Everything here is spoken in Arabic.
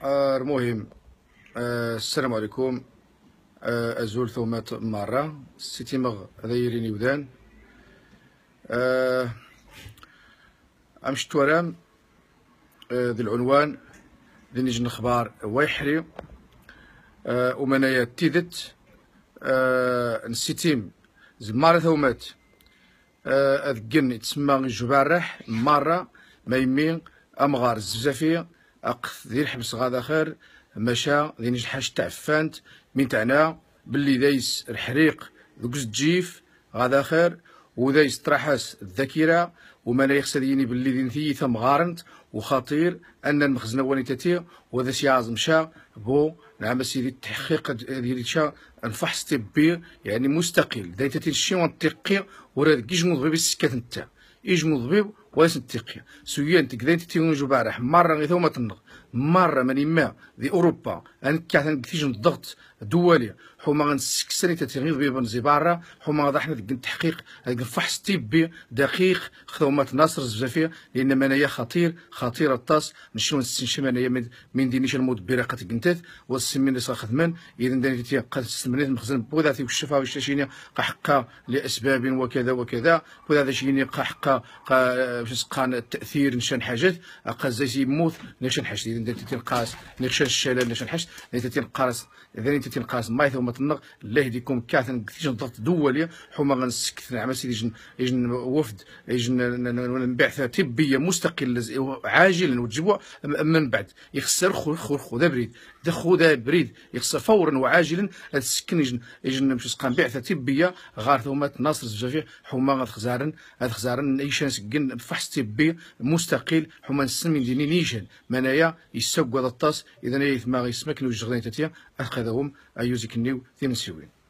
المهم، السلام عليكم. أزول ثومات مرة ستيمغ ذايريني ودان. أمشت تورام ذي العنوان ذي نجي نخبار ويحري ومنايا تيدت نسيتيم زمارة ثومات أذكن يتسمى الجبارح مرة ما يمين أمغار الزفافية أقف ذي الحبس غادا خير مشى ذي نجي الحاج تعفانت من تاعنا باللي دايس الحريق ذوك الجيف غادا خير ودايس طرحاس الذاكرة وما لا يخسديني باللي ذي نثيثة مغارنت وخطير أن المخزن ونيتاتي وذا سي عازم شا بو نعم سيدي التحقيق ديال شا الفحص طبي يعني مستقل دايتاتي الشي منطقي وراه كيجمو ضبيب السكات نتا يجمو ضبيب وليس نتقي سويا انت كذا انت تيجو بارح مره غير ثم تنغ مره ماني ما ذي اوروبا انا كاع تيجي الضغط دولي حما غنسكسري تتغير ضبيب نزيبارا حما غادا حنا ديك التحقيق هذاك الفحص طبي دقيق خدمات ناصر الزفافيه لان منايا خطير الطاس نشنو نستنشم انايا من دينيش المدبره قد كنتات والسمين اللي خدمان اذا داني تي قد استمريت المخزن بوذاتي والشفا والشاشيني قحقا لاسباب وكذا وكذا بوذا شيني قحقا باش قان التاثير نشان حاجات قا زي يموت نشان حاجات اذا انت تنقاس نشان الشلال نشان حاجات اذا تنقاس اذا انت تنقاس ماي ثم تنغ الله يهديكم كاثن كثير ضغط دولي حما غنسكت نعم سيدي يجن وفد يجن بعثه طبيه مستقله عاجلا وتجيبوا من بعد يخسر خذا بريد خذا بريد يخسر فورا وعاجلا السكن يجن باش تقام بعثه طبيه غار ثم ناصر الزجاجي حما غتخزارن ايشان سكن فحص طبي مستقل حما نسمي ديني نيشان منايا يسوق هذا الطاس اذا يثما يسمكنوا الجغدين تاتيا اخذهم ايوزيك النيو ثمن سوين.